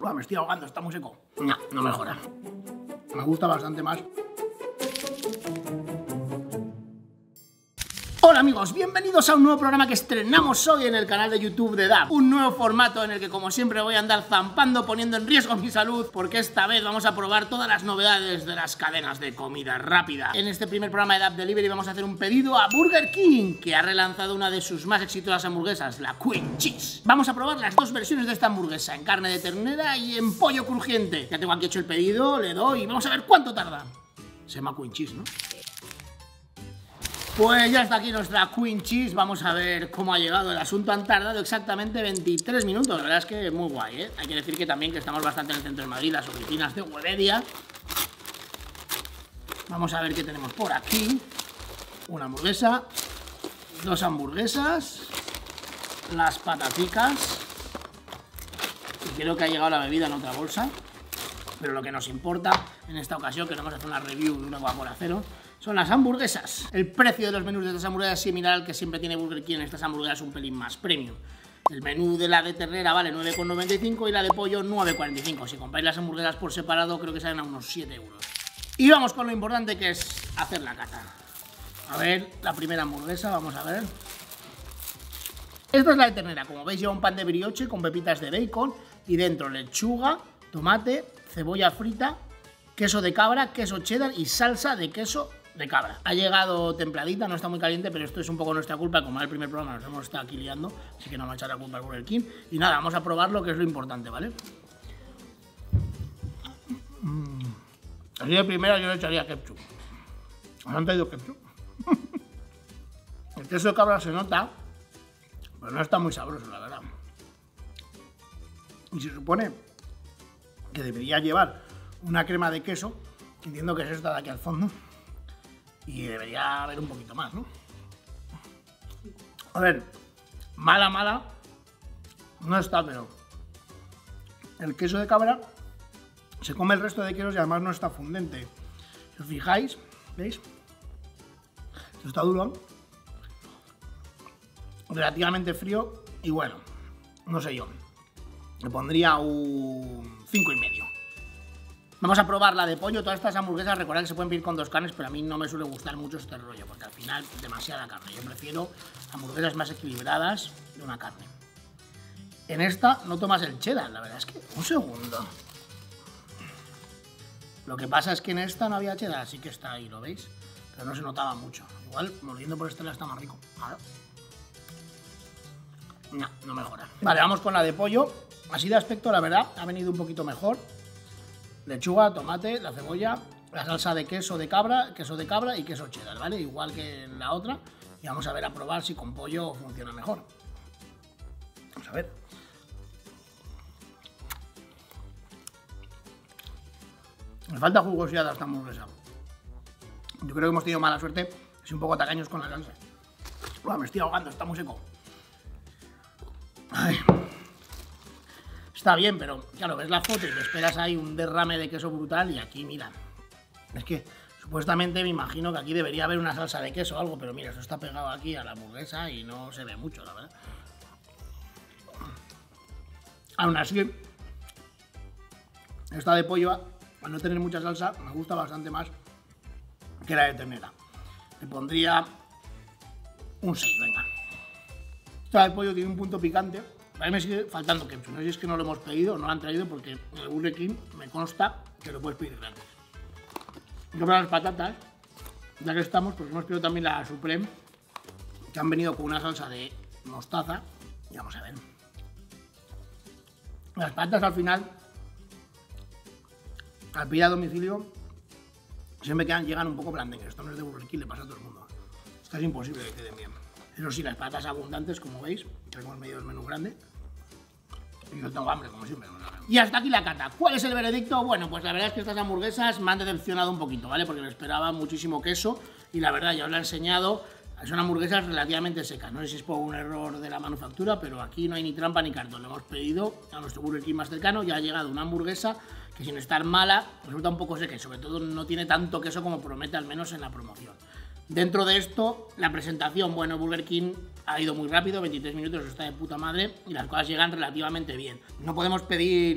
Me estoy ahogando, está muy seco. No, no mejora. Me gusta bastante más. Hola amigos, bienvenidos a un nuevo programa que estrenamos hoy en el canal de YouTube de DAB. Un nuevo formato en el que, como siempre, voy a andar zampando, poniendo en riesgo mi salud, porque esta vez vamos a probar todas las novedades de las cadenas de comida rápida. En este primer programa de DAB Delivery vamos a hacer un pedido a Burger King, que ha relanzado una de sus más exitosas hamburguesas, la Queen Cheese. Vamos a probar las dos versiones de esta hamburguesa, en carne de ternera y en pollo crujiente. Ya tengo aquí hecho el pedido, le doy y vamos a ver cuánto tarda. Se llama Queen Cheese, ¿no? Pues ya está aquí nuestra Queen Cheese, vamos a ver cómo ha llegado el asunto. Han tardado exactamente 23 minutos, la verdad es que muy guay, ¿eh? Hay que decir que también que estamos bastante en el centro de Madrid, las oficinas de Webedia. Vamos a ver qué tenemos por aquí. Una hamburguesa, dos hamburguesas, las pataticas, y creo que ha llegado la bebida en otra bolsa, pero lo que nos importa en esta ocasión, que no vamos a hacer una review de una Coca-Cola cero, son las hamburguesas. El precio de los menús de estas hamburguesas es similar al que siempre tiene Burger King en estas hamburguesas, un pelín más premium. El menú de la de ternera vale 9,95 y la de pollo 9,45. Si compráis las hamburguesas por separado, creo que salen a unos 7 euros. Y vamos con lo importante, que es hacer la cata. A ver, la primera hamburguesa, vamos a ver. Esta es la de ternera. Como veis, lleva un pan de brioche con pepitas de bacon y dentro lechuga, tomate, cebolla frita, queso de cabra, queso cheddar y salsa de queso de cabra. Ha llegado templadita, no está muy caliente, pero esto es un poco nuestra culpa. Como era el primer programa, nos hemos estado aquí liando, así que no vamos a echar la culpa al Burger King. Y nada, vamos a probarlo, que es lo importante, ¿vale? Así de primera yo le echaría ketchup. ¿Os han traído ketchup? El queso de cabra se nota, pero no está muy sabroso, la verdad. Y se supone que debería llevar una crema de queso, entiendo que es esta de aquí al fondo, y debería haber un poquito más, ¿no? A ver, mala no está, pero el queso de cabra se come el resto de quesos y además no está fundente. Si os fijáis, ¿veis? Esto está duro, relativamente frío, y bueno, no sé yo, le pondría un 5,5. Vamos a probar la de pollo. Todas estas hamburguesas, recordad que se pueden pedir con dos carnes, pero a mí no me suele gustar mucho este rollo, porque al final es demasiada carne. Yo prefiero hamburguesas más equilibradas de una carne. En esta noto más el cheddar, la verdad es que... Un segundo. Lo que pasa es que en esta no había cheddar, así que está ahí, ¿lo veis? Pero no se notaba mucho. Igual, mordiendo por este lado está más rico. No, no mejora. Vale, vamos con la de pollo. Así de aspecto, la verdad, ha venido un poquito mejor. Lechuga, tomate, la cebolla, la salsa de queso de cabra y queso cheddar, ¿vale? Igual que en la otra. Y vamos a ver, a probar si con pollo funciona mejor. Vamos a ver. Me falta jugosidad a esta hamburguesa. Yo creo que hemos tenido mala suerte, es un poco tacaños con la salsa. Me estoy ahogando, está muy seco. Ay. Está bien, pero claro, ves la foto y te esperas ahí un derrame de queso brutal y aquí, mira, es que supuestamente me imagino que aquí debería haber una salsa de queso o algo, pero mira, eso está pegado aquí a la hamburguesa y no se ve mucho, la verdad. Aún así, esta de pollo, al no tener mucha salsa, me gusta bastante más que la de ternera. Le pondría un 6, venga. Esta de pollo tiene un punto picante. A mí me sigue faltando ketchup, no sé si es que no lo hemos pedido, no lo han traído, porque en el Burger King me consta que lo puedes pedir gratis. Yo para las patatas, ya que estamos, pues hemos pedido también la Supreme, que han venido con una salsa de mostaza, y vamos a ver. Las patatas al final, al pedir a domicilio, siempre llegan un poco blandengues. Esto no es de Burger King, le pasa a todo el mundo. Es casi imposible que queden bien. Eso sí, las patatas abundantes, como veis, tenemos medio el menú grande. Y yo tengo hambre, como siempre. Y hasta aquí la cata. ¿Cuál es el veredicto? Bueno, pues la verdad es que estas hamburguesas me han decepcionado un poquito, ¿vale? Porque me esperaba muchísimo queso y la verdad ya os lo he enseñado. Son hamburguesas relativamente secas. No sé si es por un error de la manufactura, pero aquí no hay ni trampa ni cartón. Le hemos pedido a nuestro Burger King más cercano, ya ha llegado una hamburguesa que, sin estar mala, resulta un poco seca y sobre todo no tiene tanto queso como promete, al menos en la promoción. Dentro de esto, la presentación, bueno, Burger King ha ido muy rápido, 23 minutos, está de puta madre, y las cosas llegan relativamente bien. No podemos pedir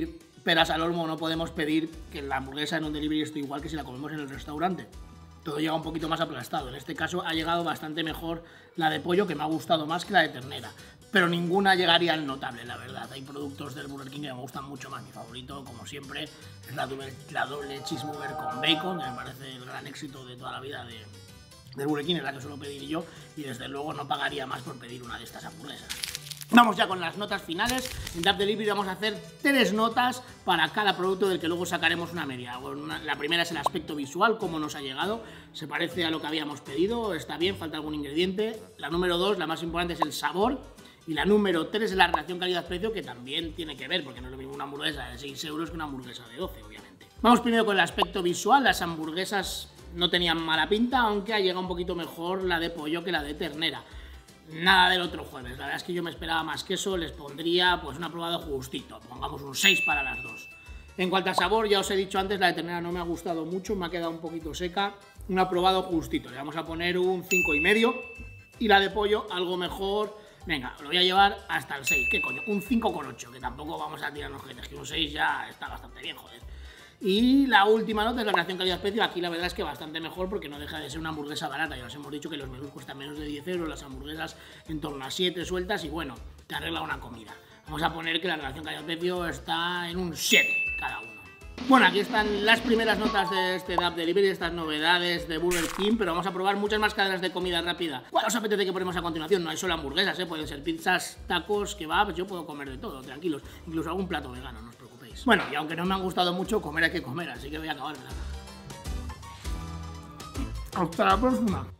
peras al olmo, no podemos pedir que la hamburguesa en un delivery esté igual que si la comemos en el restaurante. Todo llega un poquito más aplastado. En este caso ha llegado bastante mejor la de pollo, que me ha gustado más que la de ternera. Pero ninguna llegaría al notable, la verdad. Hay productos del Burger King que me gustan mucho más. Mi favorito, como siempre, es la doble cheeseburger con bacon, que me parece el gran éxito de toda la vida del Burger King, es la que suelo pedir yo, y desde luego no pagaría más por pedir una de estas hamburguesas. Vamos ya con las notas finales. En Dab Delivery vamos a hacer 3 notas para cada producto del que luego sacaremos una media. La primera es el aspecto visual, cómo nos ha llegado. Se parece a lo que habíamos pedido, está bien, falta algún ingrediente. La número 2, la más importante, es el sabor. Y la número 3 es la relación calidad-precio, que también tiene que ver, porque no es lo mismo una hamburguesa de 6 euros que una hamburguesa de 12, obviamente. Vamos primero con el aspecto visual. Las hamburguesas no tenían mala pinta, aunque ha llegado un poquito mejor la de pollo que la de ternera. Nada del otro jueves, la verdad es que yo me esperaba más que eso, les pondría pues un aprobado justito, pongamos un 6 para las dos. En cuanto a sabor, ya os he dicho antes, la de ternera no me ha gustado mucho, me ha quedado un poquito seca, un aprobado justito, le vamos a poner un 5,5, y la de pollo algo mejor, venga, lo voy a llevar hasta el 6, ¿qué coño? Un 5,8, que tampoco vamos a tirarnos jetes, que un 6 ya está bastante bien, joder. Y la última nota es la relación calidad-precio. Aquí la verdad es que bastante mejor, porque no deja de ser una hamburguesa barata. Ya os hemos dicho que los menús cuestan menos de 10 euros, las hamburguesas en torno a 7 sueltas, y bueno, te arregla una comida. Vamos a poner que la relación calidad-precio está en un 7 cada uno. Bueno, aquí están las primeras notas de este Dab Delivery, estas novedades de Burger King, pero vamos a probar muchas más cadenas de comida rápida. ¿Cuál os apetece que ponemos a continuación? No hay solo hamburguesas, pueden ser pizzas, tacos, kebabs, yo puedo comer de todo, tranquilos, incluso algún plato vegano, no os preocupéis. Bueno, y aunque no me han gustado mucho, comer hay que comer, así que voy a acabar. Hasta la próxima.